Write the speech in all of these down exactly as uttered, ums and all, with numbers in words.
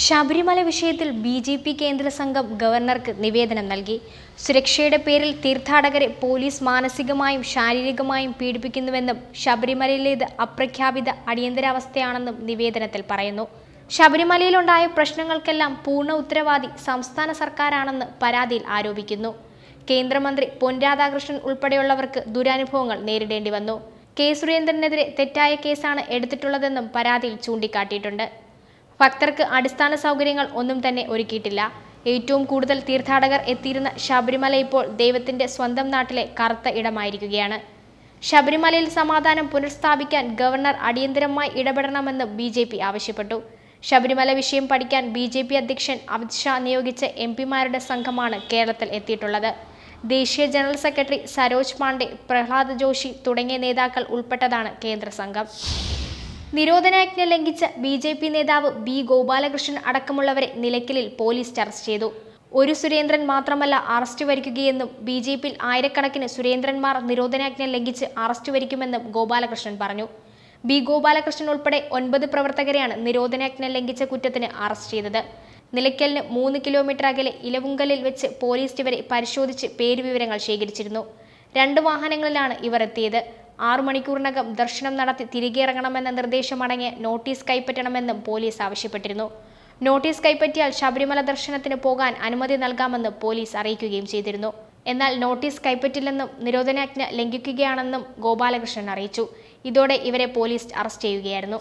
ശബരിമല വിഷയത്തിൽ B J P കേന്ദ്ര സംഘം ഗവർണർക്ക് നിവേദനം നൽകി. സുരക്ഷയുടെ പേരിൽ തീർത്ഥാടകരെ പോലീസ് മാനസികമായും ശാരീരികമായും പീഡിപ്പിക്കുന്നുവെന്നും ശബരിമലയിലേത് അപ്രഖ്യാപിത അടിയന്തരാവസ്ഥയാണെന്നും നിവേദനത്തിൽ പറയുന്നു. ശബരിമലയിലുണ്ടായ പ്രശ്നങ്ങൾക്കെല്ലാം പൂർണ്ണ ഉത്തരവാദി സംസ്ഥാന സർക്കാരാണെന്ന് പരാതിയിൽ ആരോപിക്കുന്നു. കേന്ദ്രമന്ത്രി പൊൻ രാധാകൃഷ്ണൻ ഉൾപ്പെടെയുള്ളവർക്ക് ദുരനുഭവങ്ങൾ നേരിടേണ്ടി വന്നു. കെ സുരേന്ദ്രനെതിരെ തെറ്റായ കേസാണ് എടുത്തിട്ടുള്ളതെന്നും പരാതിയിൽ ചൂണ്ടിക്കാട്ടിയിട്ടുണ്ട്. ഭക്തർക്ക് അടിസ്ഥാന സൗകര്യങ്ങൾ ഒന്നും തന്നെ ഒരുക്കിയിട്ടില്ല. ഏറ്റവും കൂടുതൽ തീർത്ഥാടകർ എത്തിയിരുന്ന ശബരിമല ഇപ്പോൾ ദൈവത്തിന്റെ സ്വന്തം നാട്ടിലെ കറുത്ത ഇടമായിരിക്കുകയാണ്. ശബരിമലയിൽ സമാധാനം പുനഃസ്ഥാപിക്കാൻ ഗവർണർ അടിയന്തരമായി ഇടപെടണമെന്ന് ബി ജെ പി ആവശ്യപ്പെട്ടു. ശബരിമല വിഷയം പഠിക്കാൻ ബി ജെ പി അധ്യക്ഷൻ അമിത് ഷാ നിയോഗിച്ച എം പിമാരുടെ സംഘമാണ് കേരളത്തിൽ എത്തിയിട്ടുള്ളത്. ദേശീയ ജനറൽ സെക്രട്ടറി സരോജ് പാണ്ഡെ, പ്രഹ്ലാദ് ജോഷി തുടങ്ങിയ നേതാക്കൾ ഉൾപ്പെട്ടതാണ് കേന്ദ്ര സംഘം. നിരോധനാജ്ഞ ലംഘിച്ച ബി ജെ പി നേതാവ് ബി ഗോപാലകൃഷ്ണൻ അടക്കമുള്ളവരെ നിലയ്ക്കലിൽ പോലീസ് അറസ്റ്റ് ചെയ്തു. ഒരു സുരേന്ദ്രൻ മാത്രമല്ല അറസ്റ്റ് വരിക്കുകയെന്നും ബി ജെ പിയിൽ ആയിരക്കണക്കിന് സുരേന്ദ്രന്മാർ നിരോധനാജ്ഞ ലംഘിച്ച് അറസ്റ്റ് വരിക്കുമെന്നും ഗോപാലകൃഷ്ണൻ പറഞ്ഞു. ബി ഗോപാലകൃഷ്ണൻ ഉൾപ്പെടെ ഒൻപത് പ്രവർത്തകരെയാണ് നിരോധനാജ്ഞ ലംഘിച്ച കുറ്റത്തിന് അറസ്റ്റ് ചെയ്തത്. നിലയ്ക്കലിന് മൂന്ന് കിലോമീറ്റർ അകലെ ഇലവുങ്കലിൽ വെച്ച് പോലീസ് ഇവരെ പരിശോധിച്ച് പേരുവിവരങ്ങൾ ശേഖരിച്ചിരുന്നു. രണ്ട് വാഹനങ്ങളിലാണ് ഇവർ എത്തിയത്. ആറു മണിക്കൂറിനകം ദർശനം നടത്തി തിരികെ ഇറങ്ങണമെന്ന നിർദ്ദേശമടങ്ങിയ നോട്ടീസ് കൈപ്പറ്റണമെന്നും പോലീസ് ആവശ്യപ്പെട്ടിരുന്നു. നോട്ടീസ് കൈപ്പറ്റിയാൽ ശബരിമല ദർശനത്തിന് പോകാൻ അനുമതി നൽകാമെന്ന് പോലീസ് അറിയിക്കുകയും ചെയ്തിരുന്നു. എന്നാൽ നോട്ടീസ് കൈപ്പറ്റില്ലെന്നും നിരോധനാജ്ഞ ലംഘിക്കുകയാണെന്നും ഗോപാലകൃഷ്ണൻ അറിയിച്ചു. ഇതോടെ ഇവരെ പോലീസ് അറസ്റ്റ് ചെയ്യുകയായിരുന്നു.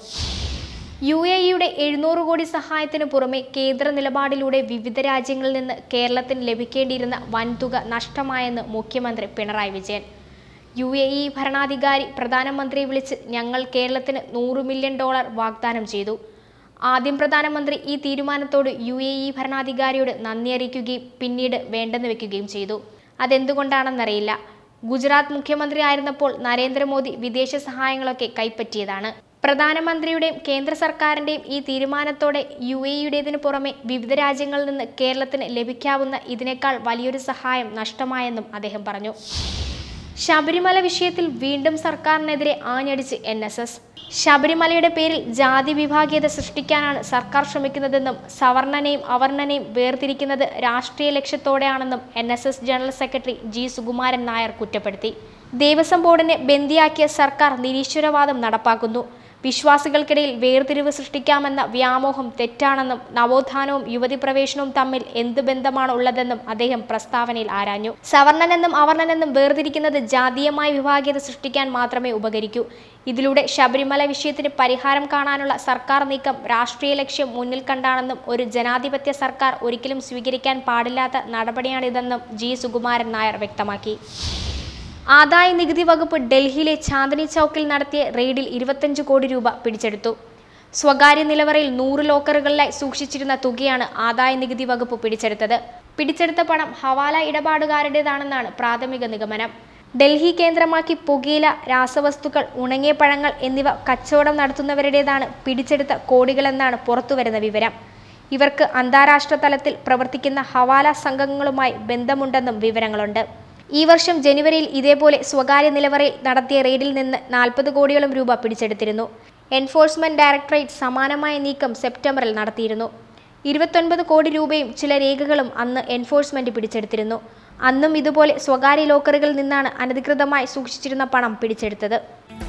യു എ ഇയുടെ എഴുന്നൂറ് കോടി സഹായത്തിന് പുറമെ കേന്ദ്ര നിലപാടിലൂടെ വിവിധ രാജ്യങ്ങളിൽ നിന്ന് കേരളത്തിന് ലഭിക്കേണ്ടിയിരുന്ന വൻതുക നഷ്ടമായെന്ന് മുഖ്യമന്ത്രി Pinarayi Vijayan. U A E ഭരണാധികാരി പ്രധാനമന്ത്രിയെ വിളിച്ച് ഞങ്ങൾ കേരളത്തിന് നൂറ് മില്യൺ ഡോളർ വാഗ്ദാനം ചെയ്തു. ആദ്യം പ്രധാനമന്ത്രി ഈ തീരുമാനത്തോട് യു എ ഇ ഭരണാധികാരിയോട് നന്ദി അറിയിക്കുകയും പിന്നീട് വേണ്ടെന്ന് വെക്കുകയും ചെയ്തു. അതെന്തുകൊണ്ടാണെന്നറിയില്ല. ഗുജറാത്ത് മുഖ്യമന്ത്രി ആയിരുന്നപ്പോൾ നരേന്ദ്രമോദി വിദേശ സഹായങ്ങളൊക്കെ കൈപ്പറ്റിയതാണ്. പ്രധാനമന്ത്രിയുടെയും കേന്ദ്ര സർക്കാരിൻ്റെയും ഈ തീരുമാനത്തോടെ യു എ ഇയുടേതിനു പുറമെ വിവിധ രാജ്യങ്ങളിൽ നിന്ന് കേരളത്തിന് ലഭിക്കാവുന്ന ഇതിനേക്കാൾ വലിയൊരു സഹായം നഷ്ടമായെന്നും അദ്ദേഹം പറഞ്ഞു. ശബരിമല വിഷയത്തിൽ വീണ്ടും സർക്കാരിനെതിരെ ആഞ്ഞടിച്ച് എൻ എസ് എസ്. ശബരിമലയുടെ പേരിൽ ജാതി വിഭാഗീയത സൃഷ്ടിക്കാനാണ് സർക്കാർ ശ്രമിക്കുന്നതെന്നും സവർണനെയും അവർണനെയും വേർതിരിക്കുന്നത് രാഷ്ട്രീയ ലക്ഷ്യത്തോടെയാണെന്നും N S S general secretary G Sukumaran Nair കുറ്റപ്പെടുത്തി. ദേവസ്വം ബോർഡിനെ ബന്ദിയാക്കിയ സർക്കാർ നിരീശ്വരവാദം നടപ്പാക്കുന്നു. വിശ്വാസികൾക്കിടയിൽ വേർതിരിവ് സൃഷ്ടിക്കാമെന്ന വ്യാമോഹം തെറ്റാണെന്നും നവോത്ഥാനവും യുവതി പ്രവേശനവും തമ്മിൽ എന്ത് ബന്ധമാണ് ഉള്ളതെന്നും അദ്ദേഹം പ്രസ്താവനയിൽ ആരാഞ്ഞു. സവർണനെന്നും അവർണനെന്നും വേർതിരിക്കുന്നത് ജാതീയമായ വിഭാഗീയത സൃഷ്ടിക്കാൻ മാത്രമേ ഉപകരിക്കൂ. ഇതിലൂടെ ശബരിമല വിഷയത്തിന് പരിഹാരം കാണാനുള്ള സർക്കാർ നീക്കം രാഷ്ട്രീയ ലക്ഷ്യം മുന്നിൽ കണ്ടാണെന്നും ഒരു ജനാധിപത്യ സർക്കാർ ഒരിക്കലും സ്വീകരിക്കാൻ പാടില്ലാത്ത നടപടിയാണിതെന്നും ജി സുകുമാരൻ നായർ വ്യക്തമാക്കി. ആദായ നികുതി വകുപ്പ് ഡൽഹിയിലെ ചാന്ദിനി ചൗക്കിൽ നടത്തിയ റെയ്ഡിൽ ഇരുപത്തഞ്ച് കോടി രൂപ പിടിച്ചെടുത്തു. സ്വകാര്യ നിലവറയിൽ നൂറ് ലോക്കറുകളിലായി സൂക്ഷിച്ചിരുന്ന തുകയാണ് ആദായ നികുതി വകുപ്പ് പിടിച്ചെടുത്തത്. പിടിച്ചെടുത്ത പണം ഹവാല ഇടപാടുകാരുടേതാണെന്നാണ് പ്രാഥമിക നിഗമനം. ഡൽഹി കേന്ദ്രമാക്കി പുകയില, രാസവസ്തുക്കൾ, ഉണങ്ങിയ പഴങ്ങൾ എന്നിവ കച്ചവടം നടത്തുന്നവരുടേതാണ് പിടിച്ചെടുത്ത കോടികളെന്നാണ് പുറത്തുവരുന്ന വിവരം. ഇവർക്ക് അന്താരാഷ്ട്ര തലത്തിൽ പ്രവർത്തിക്കുന്ന ഹവാല സംഘങ്ങളുമായി ബന്ധമുണ്ടെന്നും വിവരങ്ങളുണ്ട്. ഈ വർഷം ജനുവരിയിൽ ഇതേപോലെ സ്വകാര്യ നിലവറയിൽ നടത്തിയ റെയ്ഡിൽ നിന്ന് നാൽപ്പത് കോടിയോളം രൂപ പിടിച്ചെടുത്തിരുന്നു. എൻഫോഴ്സ്മെന്റ് ഡയറക്ടറേറ്റ് സമാനമായ നീക്കം സെപ്റ്റംബറിൽ നടത്തിയിരുന്നു. ഇരുപത്തൊൻപത് കോടി രൂപയും ചില രേഖകളും അന്ന് എൻഫോഴ്സ്മെന്റ് പിടിച്ചെടുത്തിരുന്നു. അന്നും ഇതുപോലെ സ്വകാര്യ ലോക്കറുകളിൽ നിന്നാണ് അനധികൃതമായി സൂക്ഷിച്ചിരുന്ന പണം പിടിച്ചെടുത്തത്.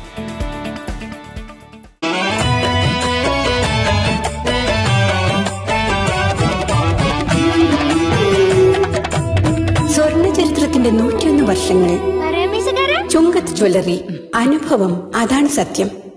ചരിത്രത്തിന്റെ നൂറ്റിയൊന്ന് വർഷങ്ങൾ ചുങ്കത്ത് ജ്വല്ലറി. അനുഭവം അതാണ് സത്യം.